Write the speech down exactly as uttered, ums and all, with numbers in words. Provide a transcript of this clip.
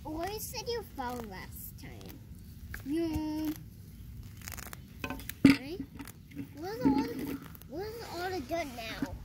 Where said you fell last time? Yeah. Right? Where's all the, where's all the dirt now?